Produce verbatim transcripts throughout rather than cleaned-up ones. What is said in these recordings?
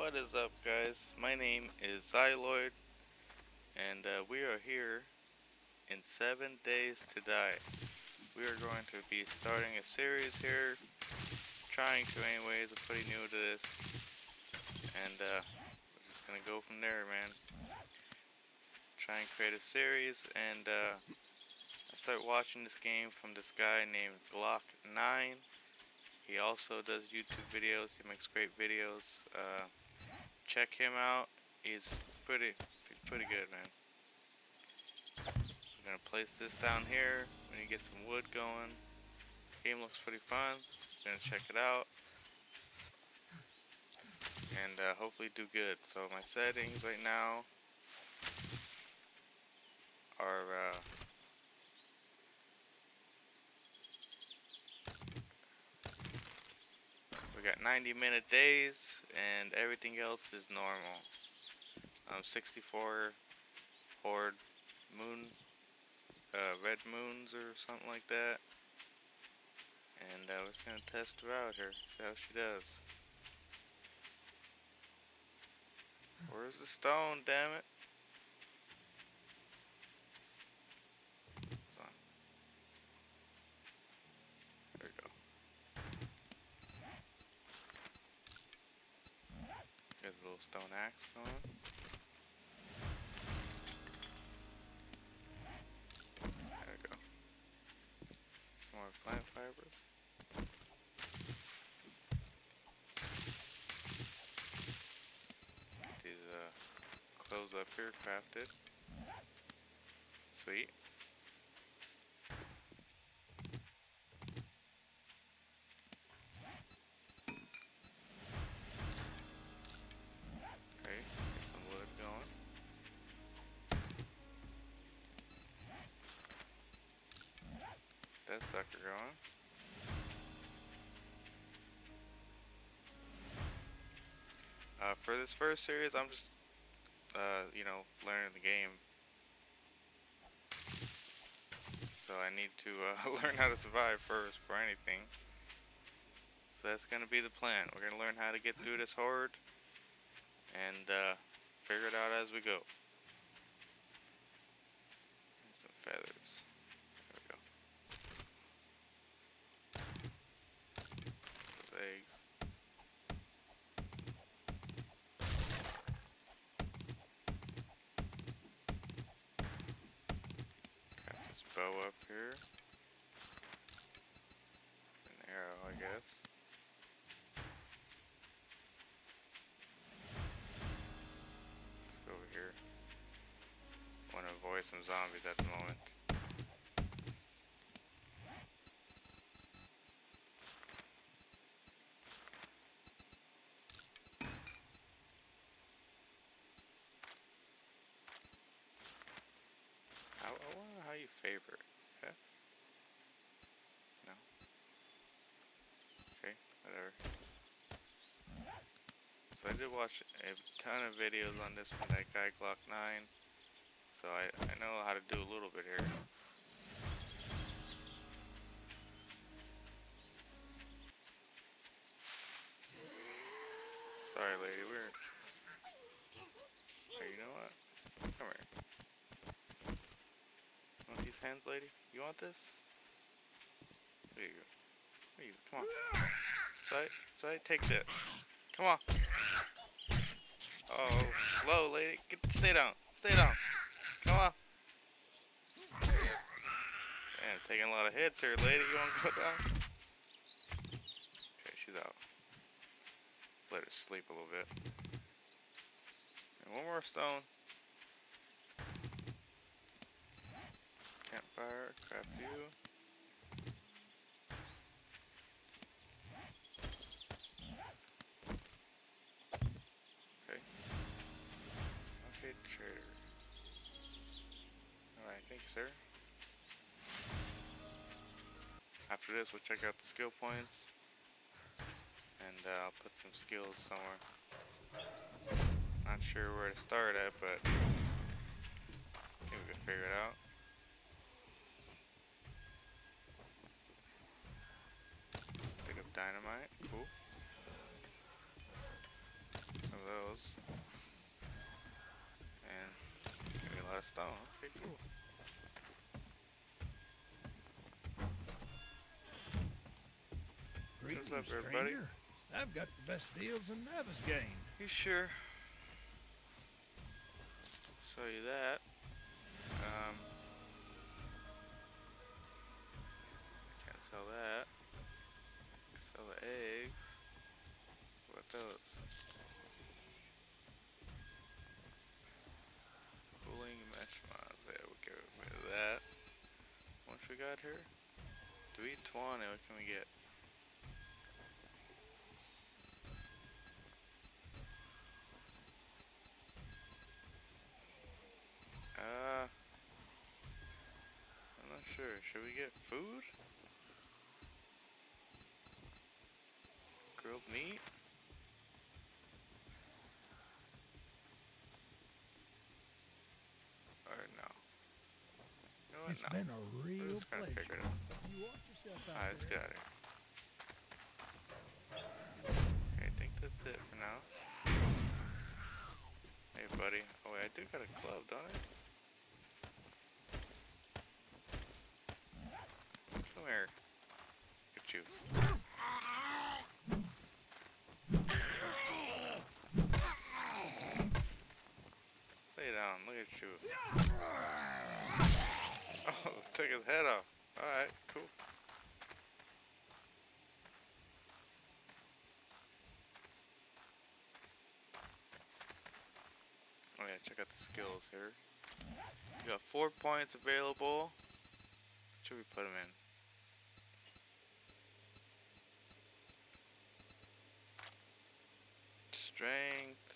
What is up, guys? My name is Xyloid, and uh, we are here in Seven Days to Die. We are going to be starting a series here, trying to anyways, I'm pretty new to this, and uh, we're just gonna go from there, man. Try and create a series, and uh, I start watching this game from this guy named Glock nine. He also does YouTube videos, he makes great videos. Uh, check him out, he's pretty, pretty good, man. So I'm gonna place this down here. We need to get some wood going. Game looks pretty fun. I'm gonna check it out and uh, hopefully do good. So my settings right now are uh, we got ninety minute days and everything else is normal. Um, sixty-four horde moon, uh, red moons or something like that. And uh, we're just gonna test her out here, see how she does. Where's the stone, damn it? Hold on. There we go. There's a little stone axe going. There we go. Some more plant fibers. Get these uh, clothes up here crafted. Sweet. Okay, get some wood going. That sucker going. Uh, for this first series, I'm just, uh, you know, learning the game. So I need to uh, learn how to survive first for anything. So that's going to be the plan. We're going to learn how to get through this horde and uh, figure it out as we go. And some feathers. There we go. Those eggs. Got this bow up here. An arrow, I guess. Let's go over here. Want to avoid some zombies at the moment. I, I wonder how you favorite. F? No. Okay, whatever. So I did watch a ton of videos on this from that guy Glock nine. So I, I know how to do a little bit here. Sorry lady, we're... Hey, you know what? Come here. Want these hands, lady? You want this? There you go. There you go. Come on. Sorry, sorry, take that. Come on. Oh, slow lady. Get, stay down. Stay down. Come on. Man, taking a lot of hits here, lady. You wanna go down? Okay, she's out. Let her sleep a little bit. And one more stone. Campfire, craft you. Okay. Okay, trader. Alright, thank you, sir. After this, we'll check out the skill points. And uh, I'll put some skills somewhere. Not sure where to start at, but I think we can figure it out. Stick up dynamite, cool. Some of those. a stone. Okay, cool. Greetings, What's up, everybody? stranger. I've got the best deals in Navezgane. You sure? Show you that. Um, can't sell that. Sell the eggs. What those? Cooling mesh mods. There we go. Rid of that. What we got here? Do we eat twenty? What can we get? Uh, I'm not sure. Should we get food? Grilled meat? Or no? You know what? It's No. been a We're real just gonna pleasure. figure it out. You watch yourself out Alright, let's there. get out of here. Okay, I think that's it for now. Hey, buddy. Oh, wait, I do got a club, don't I? Come here. Look at you. Lay down. Look at you. Oh, took his head off. Alright, cool. Oh yeah, check out the skills here. We got four points available. What should we put them in? Strength.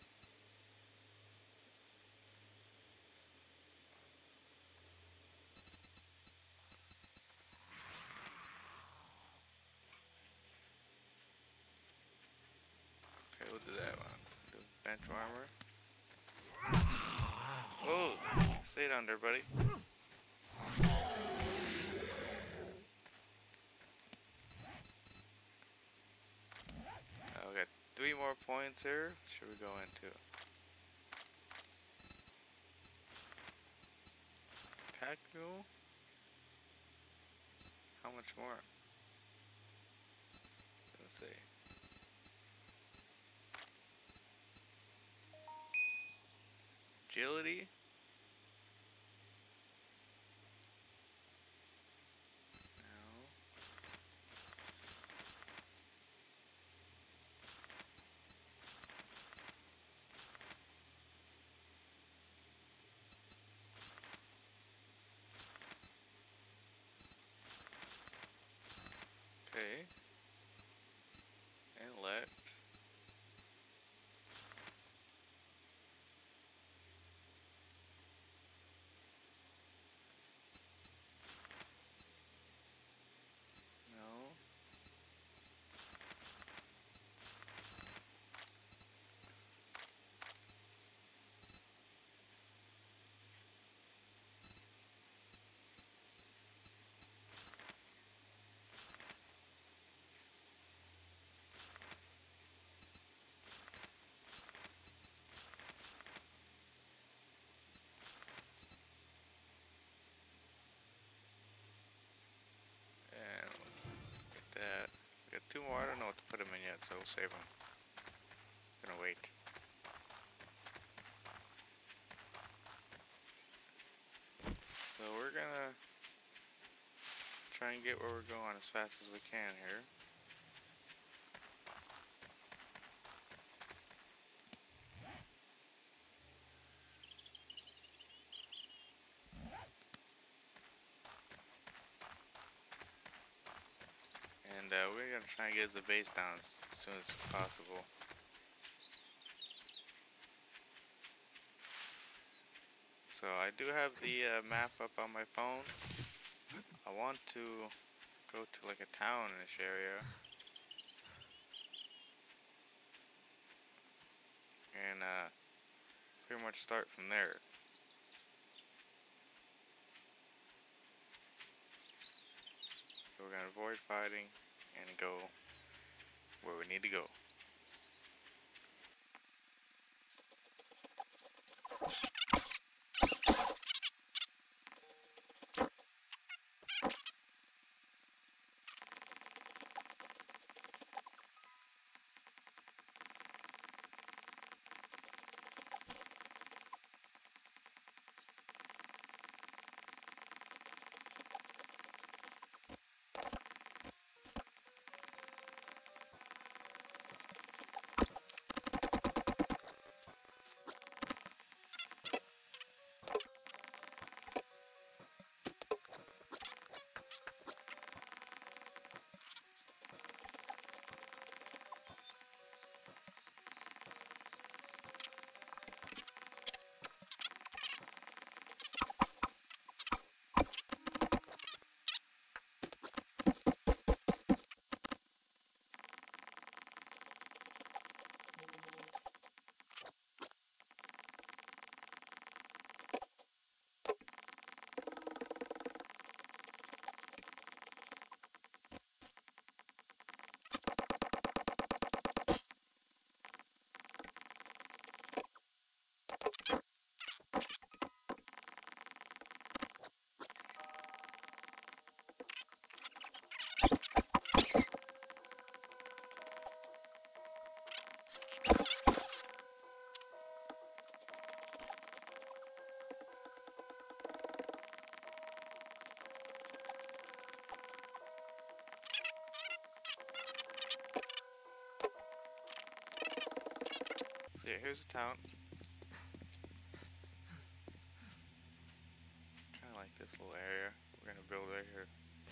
Okay, we'll do that one. Do bench armor. Oh, stay down there, buddy. Uh, we got three more points here. Should we go into? Pack mule? How much more? Let's see. Agility? No. Okay. Intellect. No. And get that. We got two more. I don't know what to put them in yet, so we'll save them. Gonna wait. So we're gonna try and get where we're going as fast as we can here. And uh, we're gonna try and get the base down as soon as possible. So I do have the uh, map up on my phone. I want to go to like a town in this area. And uh, pretty much start from there. So we're gonna avoid fighting and go where we need to go. So yeah, here's the town. Kind of like this little area. We're gonna build right here.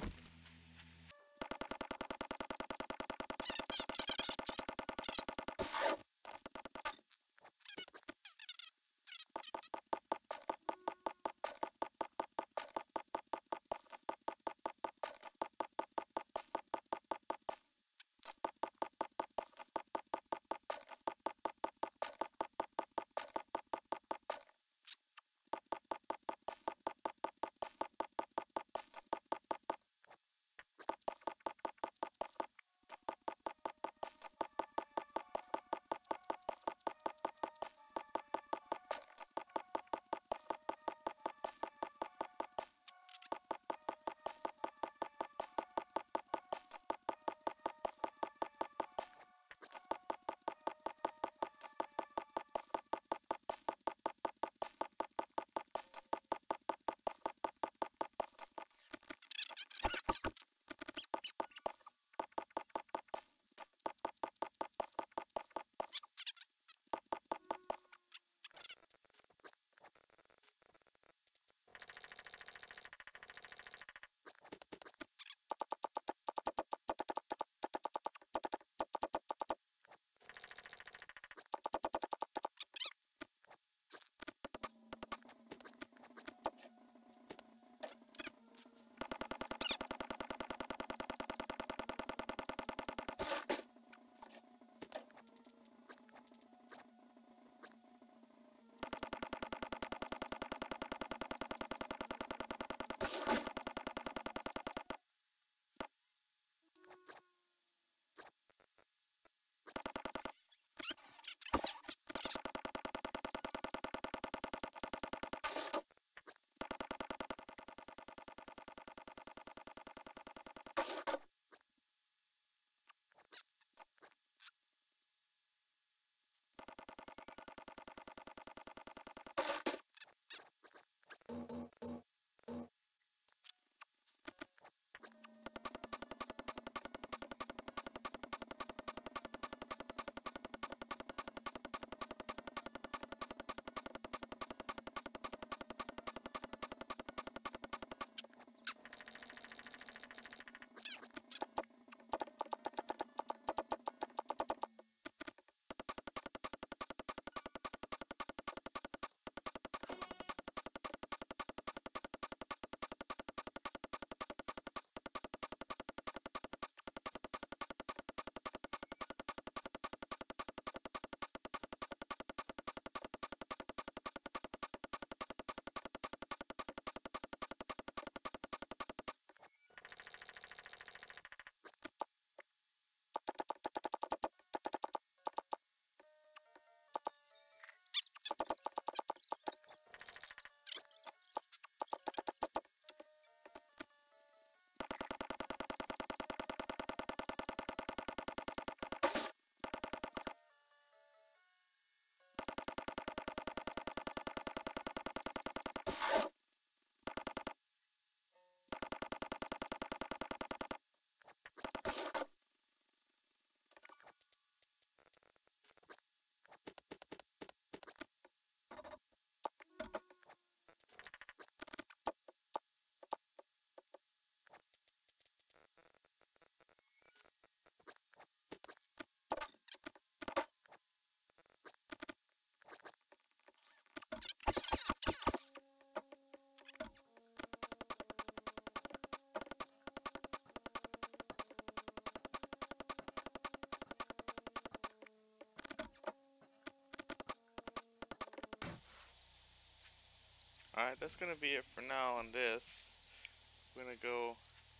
Alright, that's gonna be it for now on this. We're gonna go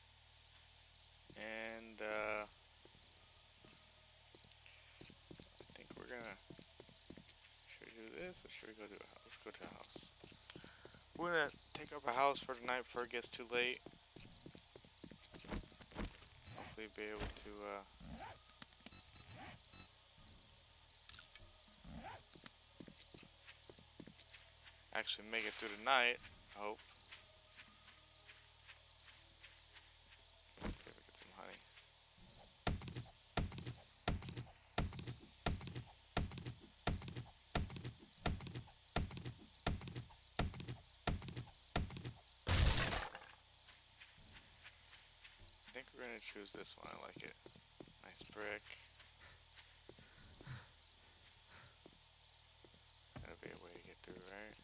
and uh, I think we're gonna, should we do this or should we go to a house? Let's go to a house. We're gonna take up a house for tonight before it gets too late. Hopefully be able to uh, actually make it through the night, I hope. Let's see if we get some honey. gonna choose this one. I like it. Nice brick. That'll be a way to get through, right?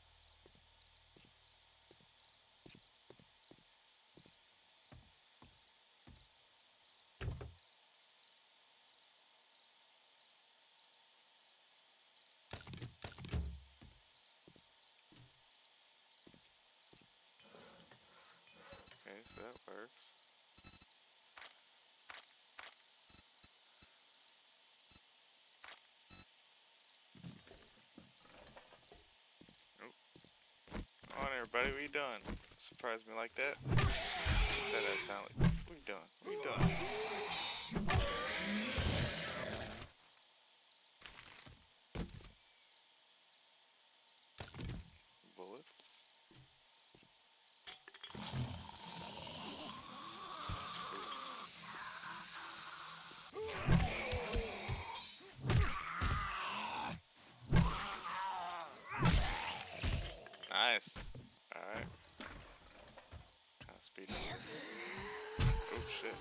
Okay, so that works. Come on, everybody, what you doing? Surprise me like that? That ass down. Like, what you doing? What you doing? Bullets. Nice. Alright. Kind of speed up. Oh shit.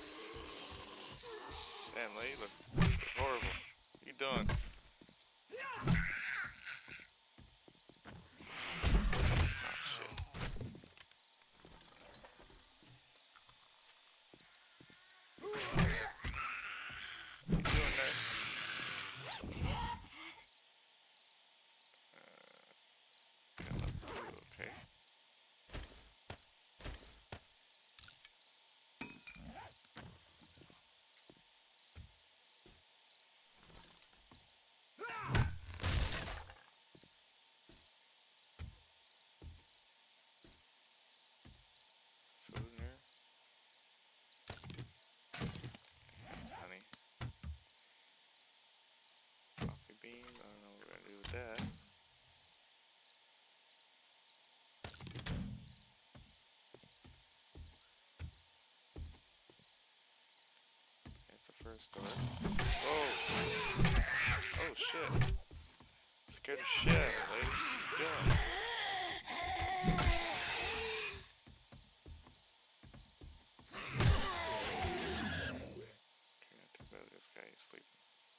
Damn, lady, look horrible. What you doing? That. That's the first door. Whoa! Oh shit! Scared the shit out of it, lady. What you doing? Okay, I think about this guy is sleeping.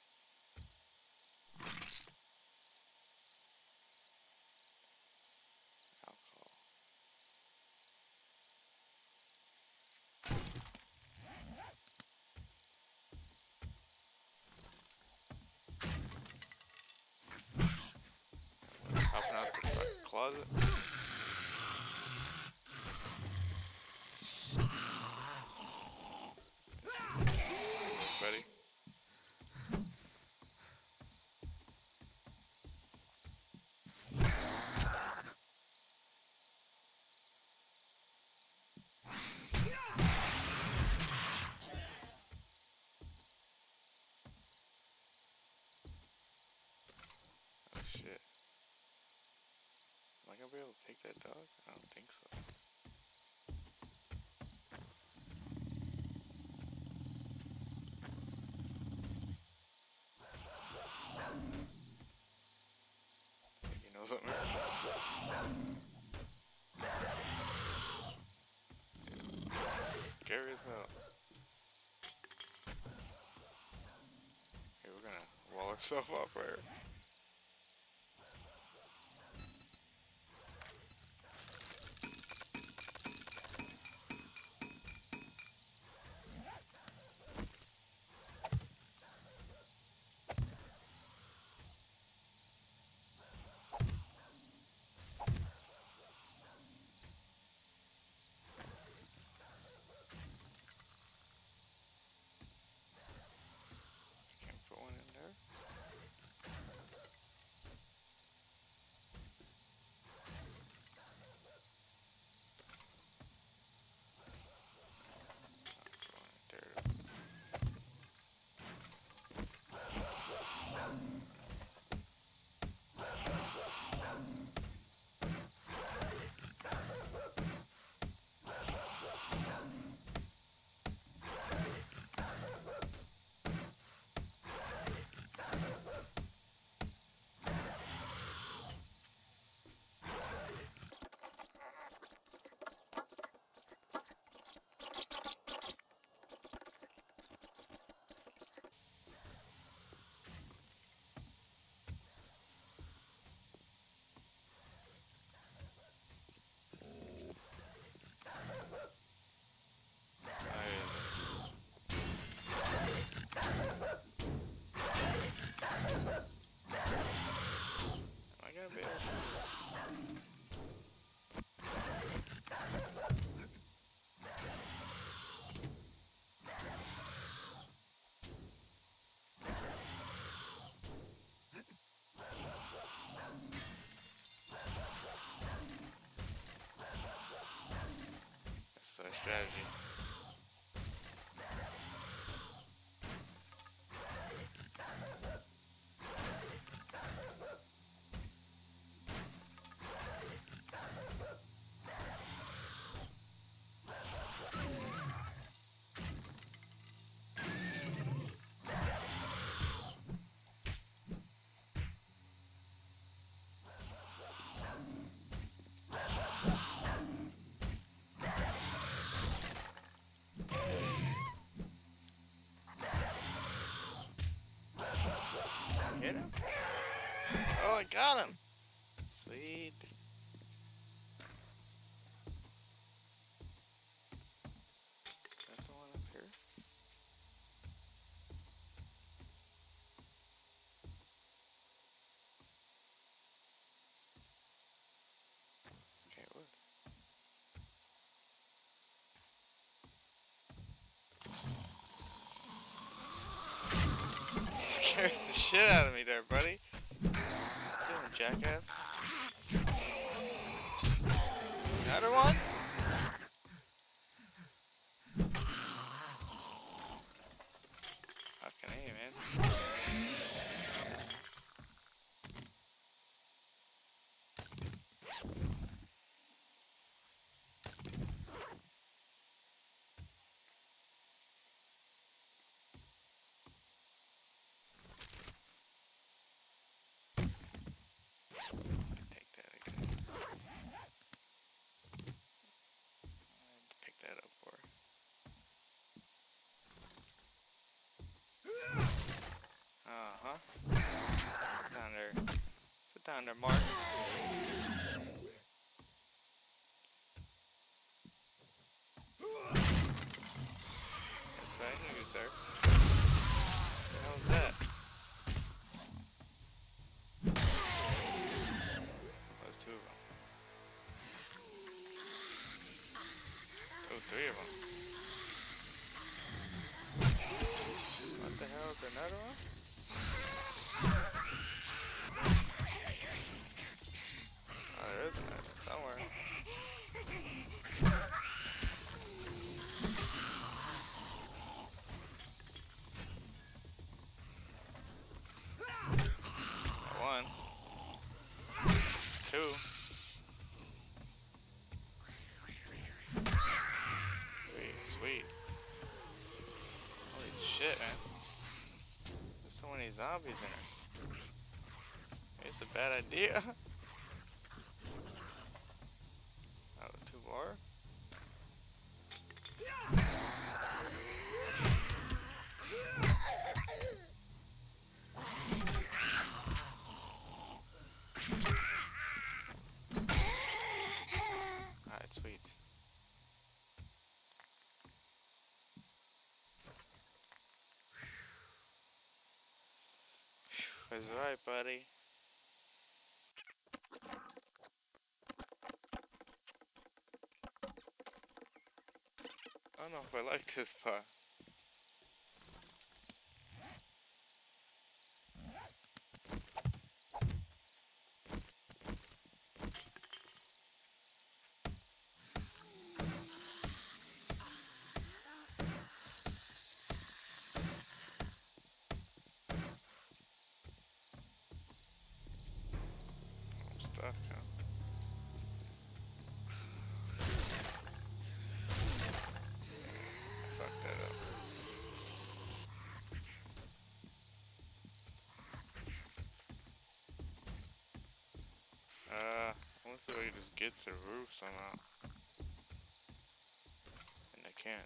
Hopping out the closet. Ready? Oh shit. Am I gonna be able to take that dog? I don't think so. Think he knows something? Scary as hell. Okay, we're gonna wall ourselves up right here. Can't put one in there. strategy. Hit him? Oh, I got him! Sweet. Is that the one up here? Okay, what? You scared the shit out of me there, buddy. What you doing, jackass? Another one? Fucking A, man. Take that, I guess. I had to pick that up for her. Uh-huh. Sit down there. Sit down there, Mark. That's right, I knew he was there. What the hell is that? There's two of them. Oh, three of them. What the hell is another one? Oh, there is another somewhere. One. Two. Sweet, sweet. Holy shit, man. There's so many zombies in it. It's a bad idea. Oh, two more? Alright, sweet. That's right, buddy. I don't know if I like this spot. Stuff, huh? Fuck that up. Uh, I want to see if I can just get to the roof somehow. And I can't.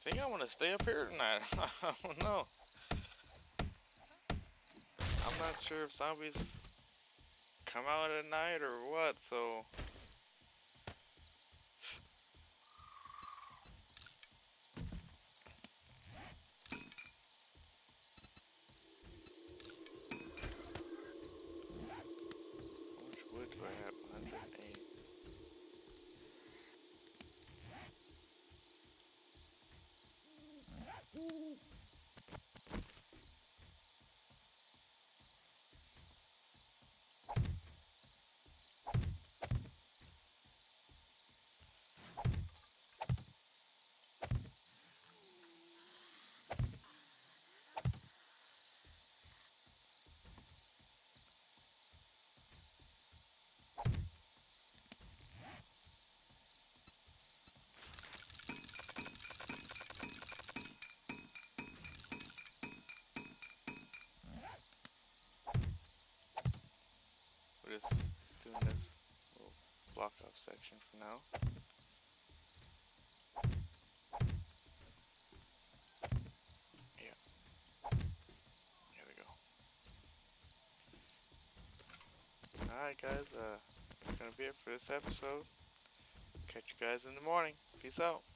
think I want to stay up here tonight. I don't know. I'm not sure if zombies come out at night or what, so... How much wood do I have? one hundred eight. We're just doing this little block off section for now. Yeah. There we go. Alright guys, uh, that's gonna be it for this episode. Catch you guys in the morning. Peace out.